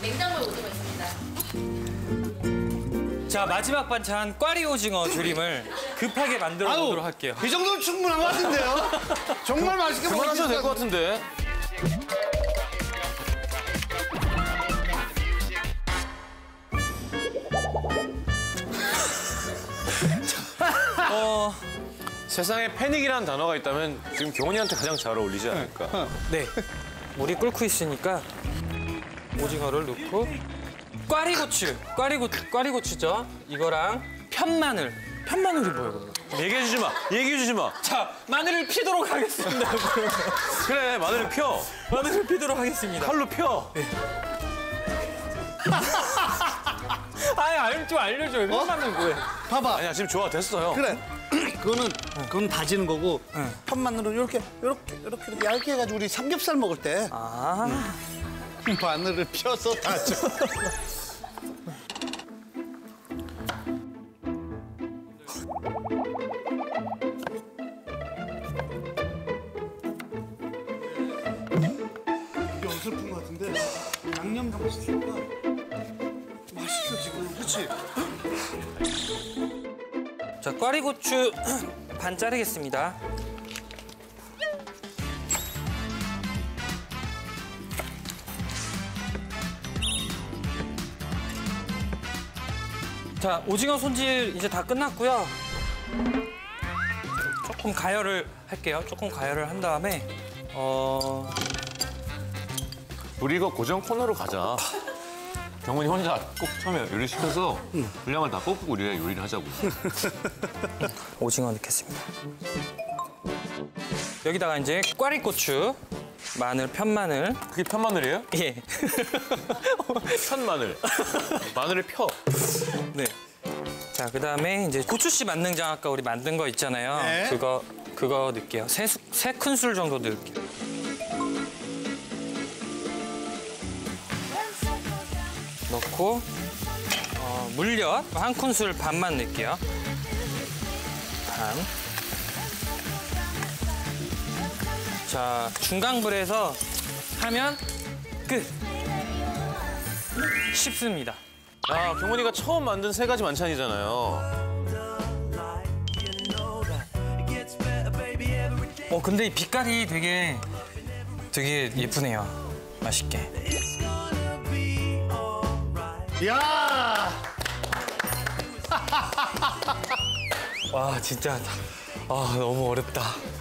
냉장고에 오징어 있습니다. 자, 마지막 반찬 꽈리 오징어 조림을 급하게 만들어 보도록 할게요. 이 정도면 충분한 것 같은데요? 정말 맛있게 그만하셔도 될 것 같은데. 세상에 패닉이라는 단어가 있다면 지금 경훈이한테 가장 잘 어울리지 않을까. 네, 물이 끓고 있으니까 오징어를 넣고 꽈리고추죠. 이거랑 편마늘이 뭐예요, 그러면? 얘기해주지 마. 얘기해주지 마. 자, 마늘을 피도록 하겠습니다. 그래, 마늘을 펴. 마늘을 피도록 하겠습니다. 칼로 펴. 네. 아니, 좀 알려줘요. 편마늘 뭐예요? 봐봐. 아니야, 지금 좋아, 됐어요. 그래. 그건 다지는 거고 편마늘은 이렇게 얇게 해가지고 우리 삼겹살 먹을 때 마늘을 펴서 다져. 이게 어설픈 것 같은데 양념 다 맛있으니까 맛있어 지금. 그렇지? 자, 꽈리고추 반 자르겠습니다. 자, 오징어 손질 이제 다 끝났고요. 조금 가열을 할게요. 조금 가열을 한 다음에 우리 이거 고정 코너로 가자. 경훈이 혼자 꼭 처음에 요리 시켜서 분량을 다 뽑고 우리가 요리를 하자고. 오징어 넣겠습니다. 여기다가 이제 꽈리고추, 마늘, 편마늘. 그게 편마늘이에요? 예. 편마늘. 마늘을 펴. 네. 자, 그다음에 이제 고추씨 만능장 아까 우리 만든 거 있잖아요. 네. 그거 넣을게요. 세 큰술 정도 넣을게요. 넣고 물엿 한 큰술 반만 넣을게요. 반. 자, 중강불에서 하면 끝. 쉽습니다. 야, 경훈이가 처음 만든 3가지 만찬이잖아요. 근데 이 빛깔이 되게 예쁘네요. 맛있게. 야! 와, 진짜 너무 어렵다.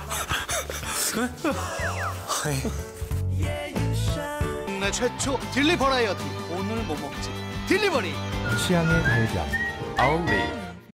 국내 최초 딜리 버라이어티. 오늘 뭐 먹지? 딜리버리. 취향의 발견. 아울리.